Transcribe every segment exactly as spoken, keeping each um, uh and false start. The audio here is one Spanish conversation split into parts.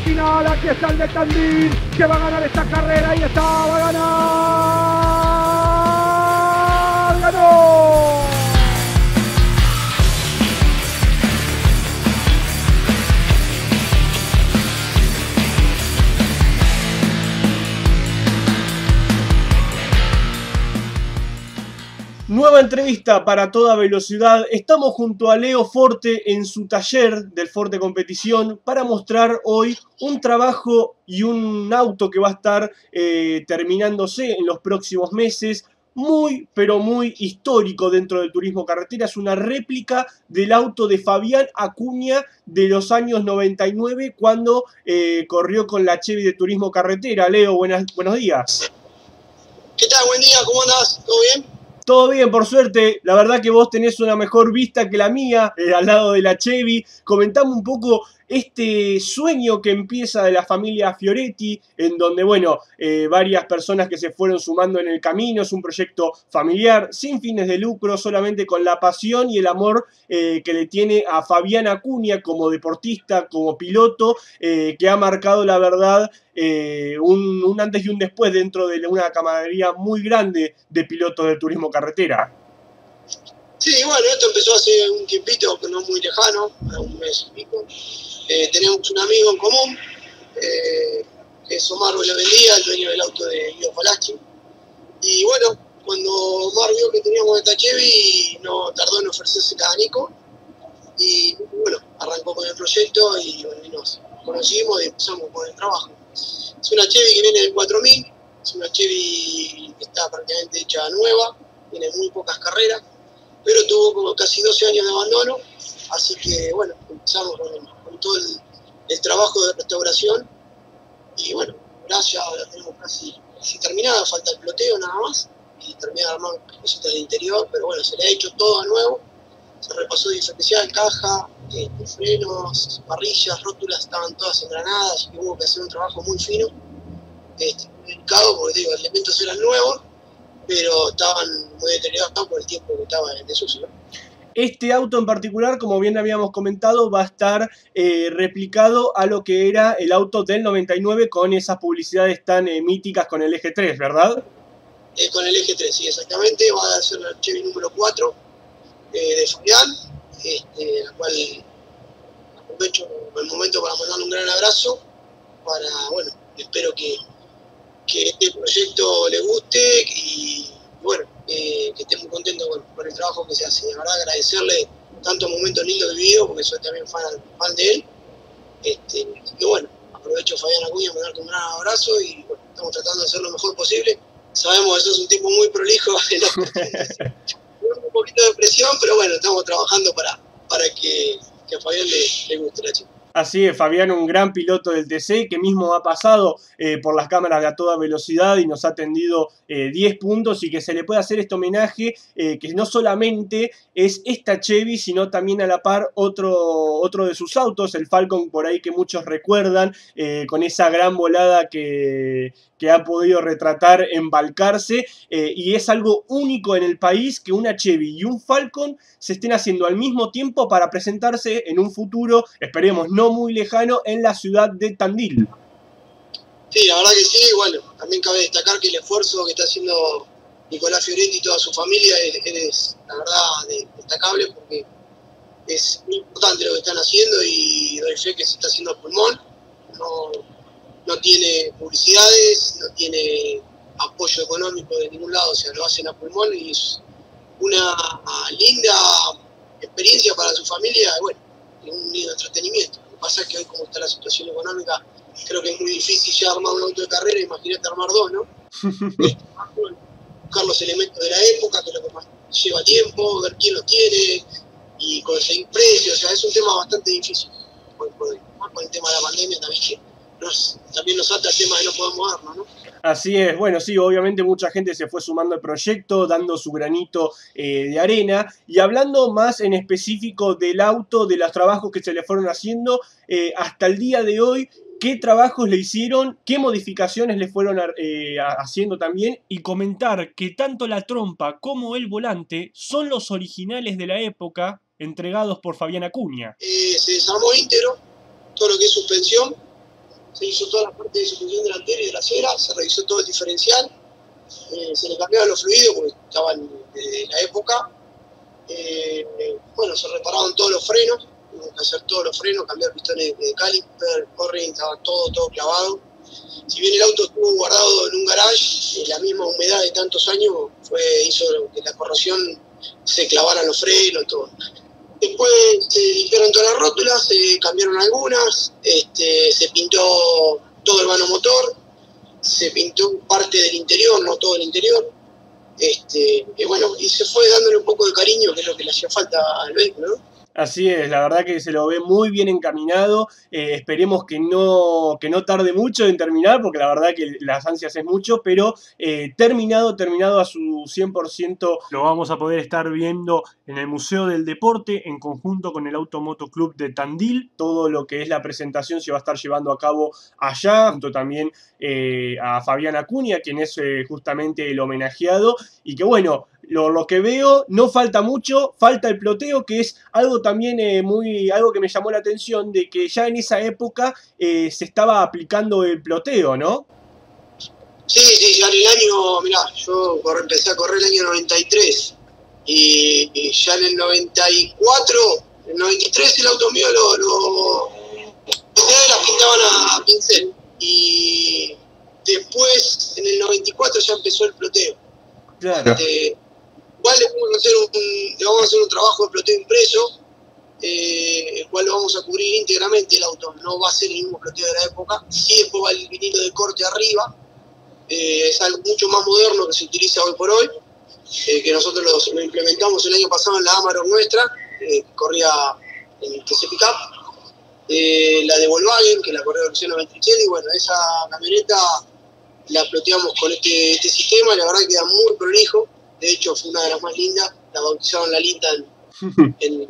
final, aquí está el de Tandil, que va a ganar esta carrera, y está, va a ganar, ¡ganó! Nueva entrevista para Toda Velocidad. Estamos junto a Leo Forte en su taller del Forte Competición para mostrar hoy un trabajo y un auto que va a estar eh, terminándose en los próximos meses. Muy, pero muy histórico dentro del turismo carretera. Es una réplica del auto de Fabián Acuña de los años noventa y nueve, cuando eh, corrió con la Chevy de turismo carretera. Leo, buenas, buenos días. ¿Qué tal? Buen día, ¿cómo andás? ¿Todo bien? Todo bien, por suerte. La verdad que vos tenés una mejor vista que la mía, eh, al lado de la Chevy. Comentame un poco este sueño que empieza de la familia Fioretti, en donde, bueno, eh, varias personas que se fueron sumando en el camino. Es un proyecto familiar, sin fines de lucro, solamente con la pasión y el amor eh, que le tiene a Fabián Acuña como deportista, como piloto, eh, que ha marcado, la verdad, eh, un, un antes y un después dentro de una camaradería muy grande de pilotos de turismo carretera. Sí, bueno, esto empezó hace un tiempito, pero no muy lejano, un mes y pico. Eh, tenemos un amigo en común, eh, que es Omar Belavendía, el dueño del auto de Guido Falaschi. Y bueno, cuando Omar vio que teníamos esta Chevy, no tardó en ofrecérsela a Nico. Y bueno, arrancó con el proyecto y, bueno, y nos conocimos y empezamos con el trabajo. Es una Chevy que viene del cuatro mil, es una Chevy que está prácticamente hecha nueva, tiene muy pocas carreras, pero tuvo como casi doce años de abandono, así que bueno, empezamos con, con todo el, el trabajo de restauración y bueno, gracias, la tenemos casi, casi terminada, falta el ploteo nada más y terminar de armar cositas de interior, pero bueno, se le ha hecho todo a nuevo, se repasó diferencial, caja, eh, frenos, parrillas, rótulas, estaban todas engranadas, así que hubo que hacer un trabajo muy fino, este, muy delicado, porque digo, los elementos eran nuevos, pero estaban muy deteriorados por el tiempo que estaba en desuso, ¿no? Este auto en particular, como bien habíamos comentado, va a estar eh, replicado a lo que era el auto del noventa y nueve, con esas publicidades tan eh, míticas con el eje tres, ¿verdad? Eh, con el eje tres, sí, exactamente. Va a ser la Chevy número cuatro eh, de Fabián, este, la cual aprovecho el momento para mandarle un gran abrazo, para, bueno, espero que, que este proyecto le guste y, bueno, eh, que esté muy contento con, con el trabajo que se hace. De verdad, agradecerle tantos momentos lindos vividos, porque soy también fan, fan de él. Este, y bueno, aprovecho, Fabián Acuña, mandarte un gran abrazo y bueno, estamos tratando de hacer lo mejor posible. Sabemos que sos un tipo muy prolijo, un poquito de presión, pero bueno, estamos trabajando para, para que, que a Fabián le, le guste la chica. Así es, Fabián, un gran piloto del T C, que mismo ha pasado eh, por las cámaras de A Toda Velocidad y nos ha atendido eh, diez puntos, y que se le puede hacer este homenaje, eh, que no solamente es esta Chevy, sino también a la par otro, otro de sus autos, el Falcon, por ahí que muchos recuerdan, eh, con esa gran volada que, que ha podido retratar embalcarse, eh, y es algo único en el país que una Chevy y un Falcon se estén haciendo al mismo tiempo para presentarse en un futuro, esperemos, no muy lejano, en la ciudad de Tandil. Sí, la verdad que sí. Bueno, también cabe destacar que el esfuerzo que está haciendo Nicolás Fioretti y toda su familia es, es la verdad, de, destacable, porque es muy importante lo que están haciendo y doy fe que se está haciendo a pulmón. No, no tiene publicidades, no tiene apoyo económico de ningún lado, o sea, lo hacen a pulmón y es una linda experiencia para su familia, bueno, y un lindo entretenimiento. Lo que pasa es que hoy, como está la situación económica, creo que es muy difícil ya armar un auto de carrera, imagínate armar dos, ¿no? Buscar los elementos de la época, que es lo que más lleva tiempo, ver quién los tiene y conseguir precios, o sea, es un tema bastante difícil. Por, por, por el tema de la pandemia también, que nos, también nos ata el tema de no poder movernos, ¿no? Así es, bueno, sí, obviamente mucha gente se fue sumando al proyecto, dando su granito eh, de arena, y hablando más en específico del auto, de los trabajos que se le fueron haciendo, eh, hasta el día de hoy, ¿qué trabajos le hicieron? ¿Qué modificaciones le fueron eh, haciendo también? Y comentar que tanto la trompa como el volante son los originales de la época, entregados por Fabián Acuña. Eh, se desarmó íntegro todo lo que es suspensión, se hizo toda la parte de suspensión delantera y trasera, se revisó todo el diferencial, eh, se le cambiaban los fluidos porque estaban de la época. Eh, bueno, se repararon todos los frenos, tuvimos que hacer todos los frenos, cambiar pistones de caliper, corring, estaba todo, todo clavado. Si bien el auto estuvo guardado en un garage, la misma humedad de tantos años fue, hizo que la corrosión se clavaran los frenos, todo. Después se limpiaron todas las rótulas, se cambiaron algunas, este, se pintó todo el vano motor, se pintó parte del interior, no todo el interior. Este, y bueno, y se fue dándole un poco de cariño, que es lo que le hacía falta al vehículo, ¿no? Así es, la verdad que se lo ve muy bien encaminado, eh, esperemos que no, que no tarde mucho en terminar, porque la verdad que las ansias es mucho, pero eh, terminado, terminado a su cien por ciento, lo vamos a poder estar viendo en el Museo del Deporte, en conjunto con el Automoto Club de Tandil. Todo lo que es la presentación se va a estar llevando a cabo allá, junto también eh, a Fabián Acuña, quien es eh, justamente el homenajeado, y que bueno, Lo, lo que veo, no falta mucho, falta el ploteo, que es algo también eh, muy, algo que me llamó la atención, de que ya en esa época eh, se estaba aplicando el ploteo, ¿no? Sí, sí, ya en el año, mirá, yo corre, empecé a correr el año noventa y tres, y, y ya en el noventa y cuatro, en el noventa y tres el auto mío lo, lo las pintaban a, a pincel, y después en el noventa y cuatro ya empezó el ploteo. Claro. Este, Igual le vamos a hacer un, le vamos a hacer un trabajo de ploteo impreso, eh, el cual lo vamos a cubrir íntegramente el auto. No va a ser el mismo ploteo de la época. Sí, después va el vinilo de corte arriba. Eh, es algo mucho más moderno que se utiliza hoy por hoy, eh, que nosotros lo, lo implementamos el año pasado en la Amarok nuestra, eh, que corría en T C Pickup. Eh, la de Volkswagen, que la corrió Luciano Ventricelli. Bueno, esa camioneta la ploteamos con este, este sistema, la verdad que queda muy prolijo. De hecho, fue una de las más lindas, la bautizaron la linda en, en,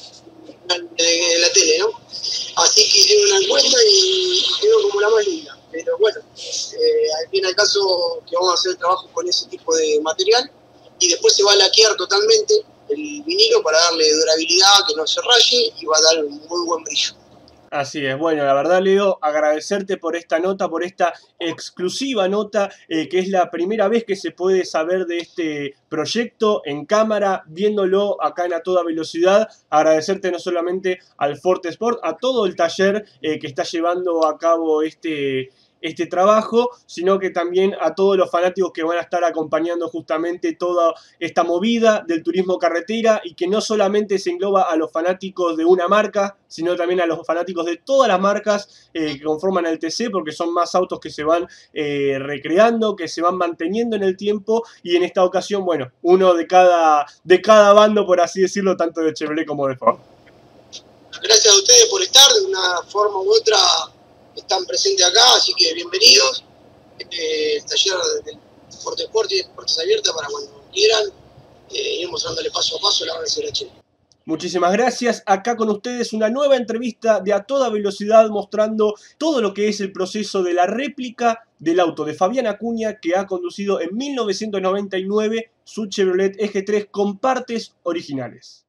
en, en la tele, ¿no? Así que hicieron una encuesta y quedó como la más linda. Pero bueno, eh, al fin y al caso que vamos a hacer el trabajo con ese tipo de material, y después se va a laquear totalmente el vinilo para darle durabilidad, que no se raye, y va a dar un muy buen brillo. Así es, bueno, la verdad, Leo, agradecerte por esta nota, por esta exclusiva nota, eh, que es la primera vez que se puede saber de este proyecto en cámara, viéndolo acá en A Toda Velocidad. Agradecerte no solamente al Forte Sport, a todo el taller eh, que está llevando a cabo este... este trabajo, sino que también a todos los fanáticos que van a estar acompañando justamente toda esta movida del turismo carretera, y que no solamente se engloba a los fanáticos de una marca, sino también a los fanáticos de todas las marcas eh, que conforman el T C, porque son más autos que se van eh, recreando, que se van manteniendo en el tiempo, y en esta ocasión, bueno, uno de cada, de cada bando, por así decirlo, tanto de Chevrolet como de Ford. Gracias a ustedes por estar, de una forma u otra están presentes acá, así que bienvenidos. Eh, el taller del Forte Sport tiene puertas abiertas para cuando quieran. Eh, iremos dándole paso a paso la avance de la Chile. Muchísimas gracias. Acá con ustedes una nueva entrevista de A Toda Velocidad, mostrando todo lo que es el proceso de la réplica del auto de Fabián Acuña, que ha conducido en mil novecientos noventa y nueve su Chevrolet Eje tres con partes originales.